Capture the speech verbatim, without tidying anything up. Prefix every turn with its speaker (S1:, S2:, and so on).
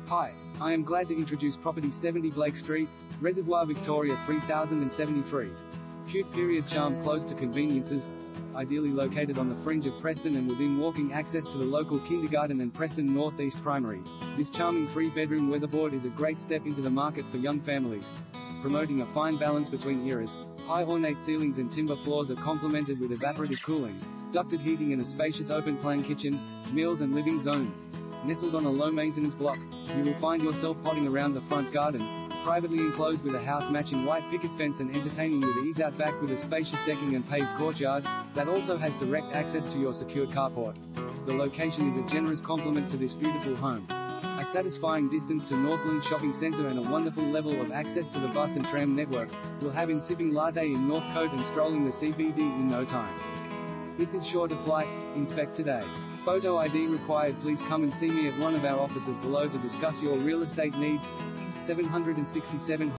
S1: Hi, I am glad to introduce property seventy Blake Street, Reservoir Victoria three thousand seventy-three. Cute period charm close to conveniences, ideally located on the fringe of Preston and within walking access to the local kindergarten and Preston North East Primary. This charming three-bedroom weatherboard is a great step into the market for young families, promoting a fine balance between eras. High ornate ceilings and timber floors are complemented with evaporative cooling, ducted heating and a spacious open-plan kitchen, meals and living zone. Nestled on a low-maintenance block, you will find yourself potting around the front garden, privately enclosed with a house-matching white picket fence and entertaining with ease out back with a spacious decking and paved courtyard that also has direct access to your secure carport. The location is a generous complement to this beautiful home. A satisfying distance to Northland Shopping Centre and a wonderful level of access to the bus and tram network will have in sipping latte in Northcote and strolling the C B D in no time. This is sure to fly. Inspect today. Photo I D required. Please come and see me at one of our offices below to discuss your real estate needs. seven sixty-seven